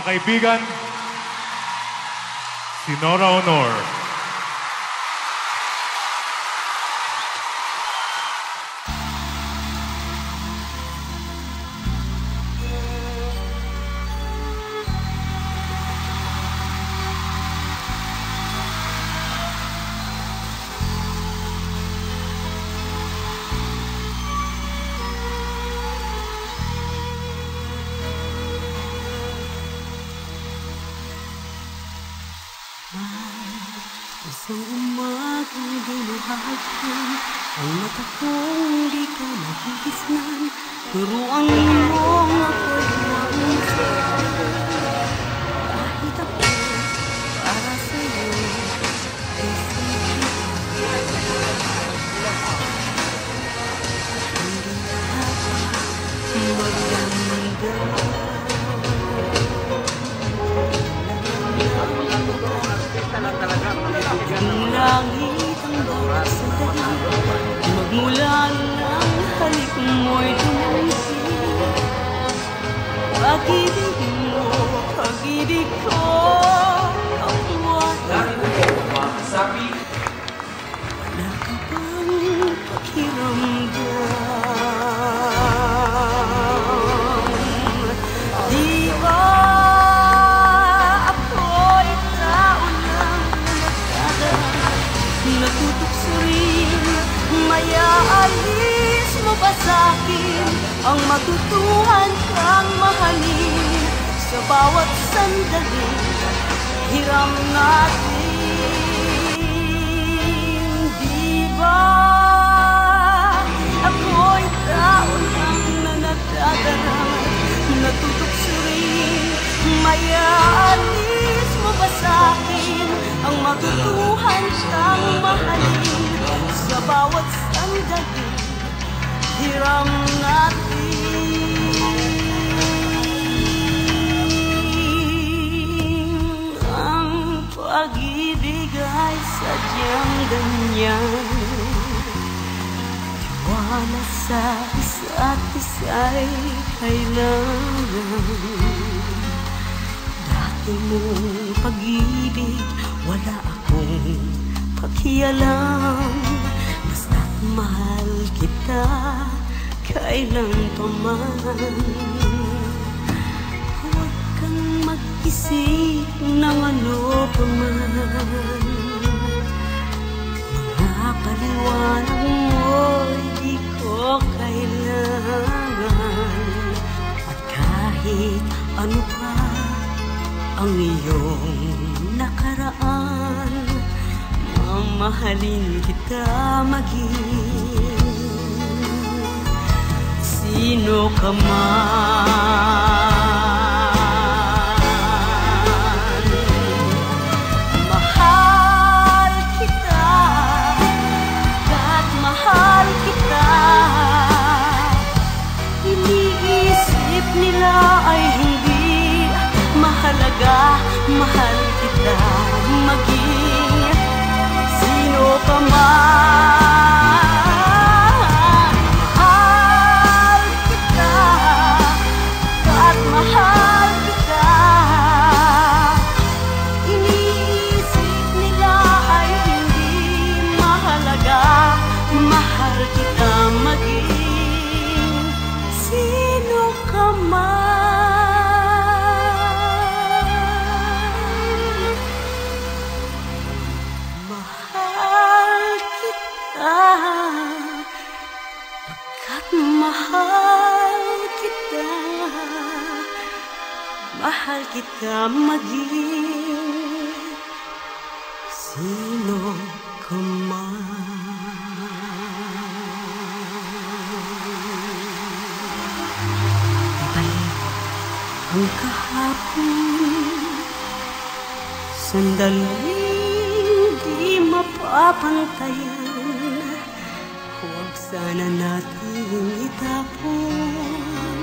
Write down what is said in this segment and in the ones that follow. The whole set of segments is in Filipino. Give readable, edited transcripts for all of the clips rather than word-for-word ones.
kaibigan, si Nora Honor. Isang umagang dinuhagkan ang mata kong di ka nahihisnan. Turuan mong ako'y mausap. Kahit ako para sa'yo ay sige. Hindi dapat magdamdam. Ang langit ang bawat sandali, magmula ng halik mo'y tumisig. Pag-ibig mo, pag-ibig ko, kapuwahan. Wala ka bang pakiramdam? Di ba natutokso rin, maya alis mo ba sa'kin ang matutuhan kang mahalin sa bawat sandali, hiram natin. Di ba ako'y tao lang na nagdadarama, natutokso rin, maya alis mo ba sa'kin ang matutuhan kang mahalin sa bawat sandali, hiram natin. Ang pag-ibig ay sadyang ganyan, tiwala sa isa't isa'y kailangan. Dati mong pag-ibig, wala akong pakialam, basta't mahal kita kailan pa man. Huwag kang mag-isip ng ano pa man, mga paliwanag mo'y di ko kailangan. At kahit ano pa ang iyong nakaraan, mamahalin kita maging sino ka man. Mahal kita, kahit mahal kita. Iniisip nila ay hindi mahalaga, mahal kita maging sino ka man. Mahal kita, kahit mahal kita. Iniisip nila ay hindi mahalaga, mahal kita maging sino ka man. Mahal kita maging sino ka man. Ibalik ang kahapon, sandaling di mapapantayan. Huwag sana natin itapon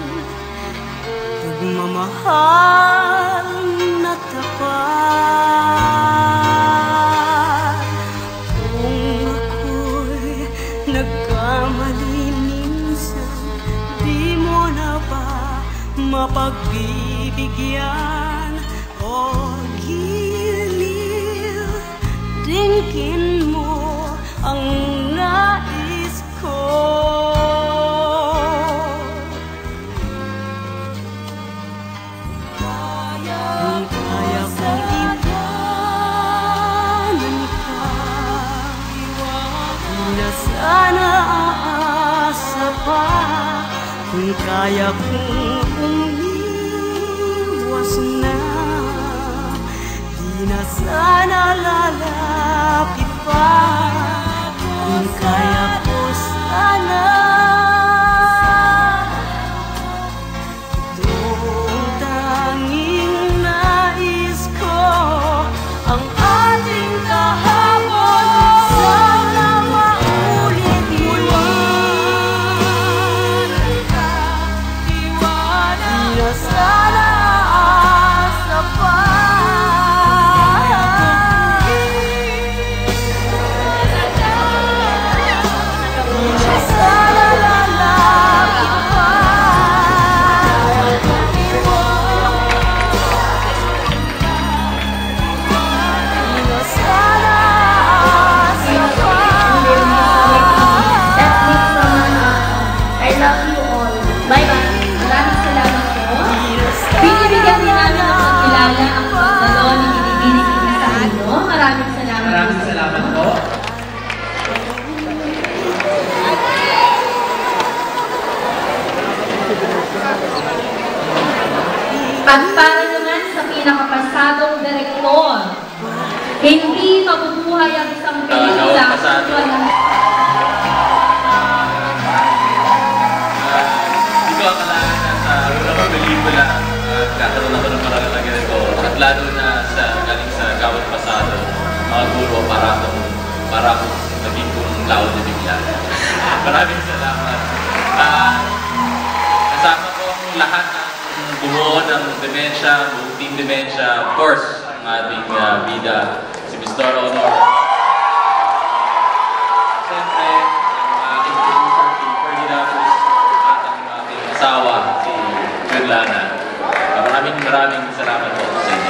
pagmamahal na tapat. Kung ako'y nagkamali minsan, di mo na ba mapagbibigyan O giliw, dinggin mo ang nais ko. Kung kaya kong iwanan ka, di na sana aasa pa. Kung kaya kong umiwas na, di na sana lalapit pa. Kung kaya ko sana, itong tanging nais ko, ang ating kahapon sana maulit-ulit. Di na sana aasa pa. At para naman sa pinakapasadong direktor, hindi mabubuhay ang isang pelikula. Hindi ko akalain na sa unang pelikula kakaroon ako ng paralan na ganito. At lalo na sa galing sa Gawad Pasado, mga guro para akong naging kung laon na bigla. Maraming salamat. Kasama ko ang lahat ng bumuo ng Dementia, buong Team Dementia, of course, ang ating bida, si Mr. Honor. Siyempre, ang aking producer, si Ferdinand, at ang aking asawa, si Brigola. Maraming salamat po sa inyo.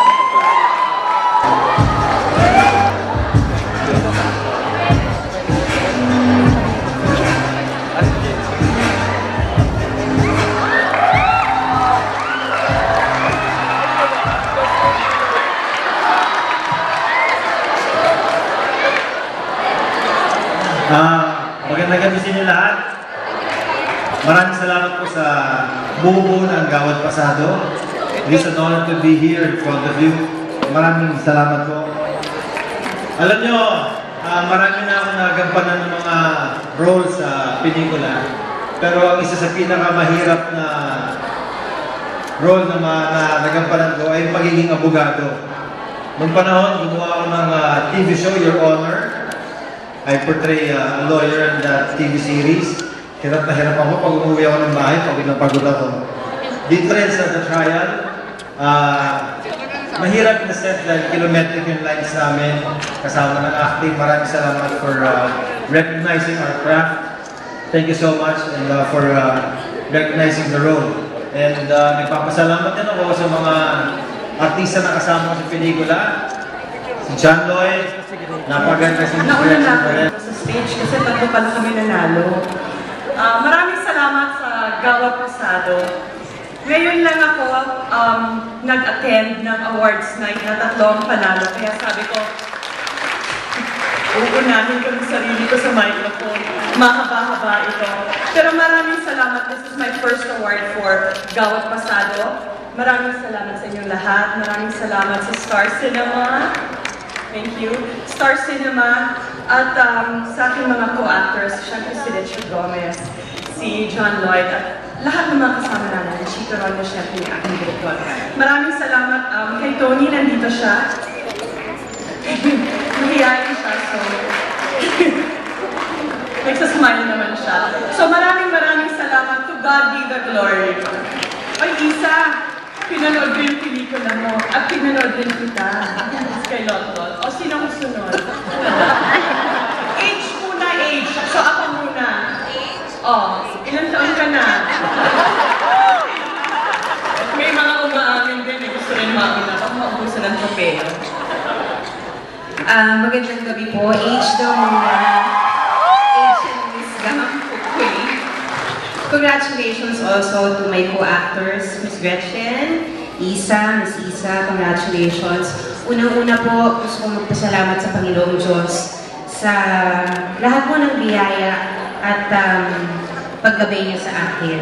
Magandang gabi sa inyo lahat. Maraming salamat po sa buo ng Gawad Pasado. It is an honor to be here in front of you. Maraming salamat po. Alam nyo, marami na akong nagampanan ng mga roles sa pelikula. Pero ang isa sa pinakamahirap na role na nagampanan ko ay pagiging abogado. Noong panahon, gumawa ako ng TV show, Your Honor. I portray a lawyer in that TV series. Hirap na hirap ako pag umuwi ako ng bahay, pag pinapagod ako. Dito rin sa The Trial, mahirap na set dahil kilometric yung lines namin, kasama ng acting. Maraming salamat for recognizing our craft. Thank you so much and for recognizing the role. And nagpapasalamat din ako sa mga artista na kasama ko sa pelikula. Si John Lloyd, napaganda si Nauna na ako sa stage kasi tatlo pa na kami nanalo. Maraming salamat sa Gawad Pasado. Ngayon lang ako nag-attend ng awards night na tatlong panalo. Kaya sabi ko, uunahin ko ng sarili ko sa microphone. Mahaba-haba ito. Pero maraming salamat. This is my first award for Gawad Pasado. Maraming salamat sa inyong lahat. Maraming salamat sa Star Cinema. Thank you. Star Cinema. At sa aking mga co-actors, siyempre si Richard Gomez, si John Lloyd, at lahat ng mga kasama namin, Chika Ron, siyempre yung aking director. Maraming salamat kay Tony, nandito siya. Nahiyayin siya, so nagsasmile naman siya. So maraming salamat. To God be the glory. Ay, Isa, pinanood ko yung pelikula mo at pinanood din kita kay London. O, sino ang sunod? Age muna, age. So, ako muna. O, ilang taon ka na? May mga umaamin din. Gusto rin maamin ako. magandang gabi po. Age daw muna. Age and wisdom, hopefully. Congratulations also to my co-actors, Miss Gretchen, Miss Isa, congratulations. Unang-una po, gusto kong magpasalamat sa Panginoong Diyos sa lahat po ng biyaya at paggabay niya sa akin.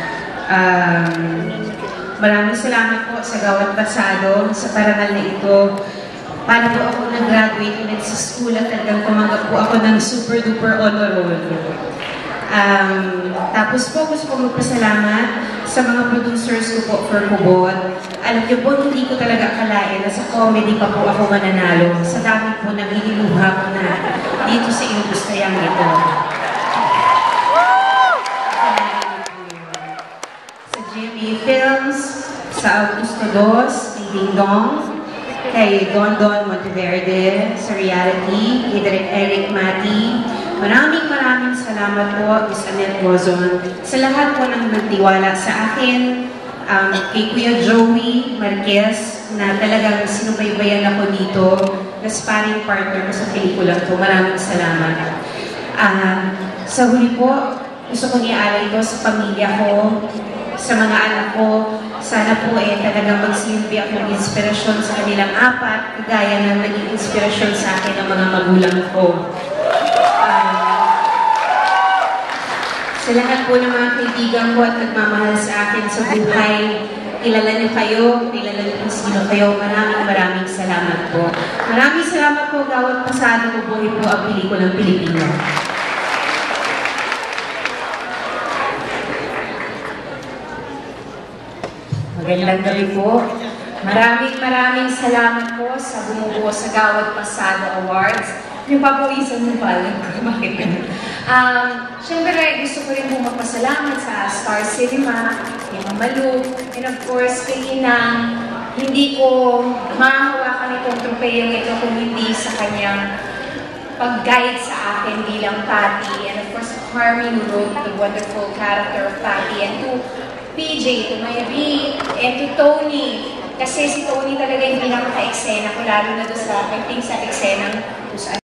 Maraming salamat po sa Gawad Pasado sa parangal na ito. Paano po ako nag-graduate ulit sa school at talagang tumanggap po ako ng super duper honor roll. Tapos po gusto ko magpasalamat sa mga producers ko po for Gawad. Alam niyo po, hindi ko talaga akalain na sa comedy pa po ako mananalo. Sa dami po nang hiniluha ko na dito sa industriyang ito. Sa Jimmy Films, sa Augusto Dos, kay Ding Dong, kay Don Monteverde, sa Reality, kay Eric Mati. Maraming salamat po, Miss Annette Gozon, sa lahat po ng nagtiwala sa akin, kay Kuya Joey Marquez, na talagang sinubaybayan ako dito, na sparring partner ko sa pelikulang to. Maraming salamat. Sa huli po, gusto ko niaalay ito sa pamilya ko, sa mga anak ko. Sana po talagang magsilbi akong inspirasyon sa kanilang apat, kagaya ng naging inspirasyon sa akin ng mga magulang ko. Sa lahat po ng mga kaibigan ko at nagmamahal sa akin sa buhay, kilala niyo kayo, kilala niyo kung sino kayo. Maraming salamat po. Maraming salamat po, Gawad Pasado, mabuhay po ang pelikulang Pilipino. Magandang gabi po. Maraming salamat po sa bumubuo sa Gawad Pasado Awards. Yung papawisan mo pa lang ko, bakit ganun? Siyempre, gusto ko rin po magpasalamat sa Star Cinema, kay Mamalu, and of course, kay Inang. Hindi ko mahahawakan itong tropeyong ito kung hindi sa kanyang pag-guide sa akin bilang Patty. And of course, Harmy, who wrote the wonderful character of Patty. And to PJ, to Mayri, and to Tony. Kasi si Tony talaga yung pinaka-eksena ko, lalo na doon sa, I think, sa eksenang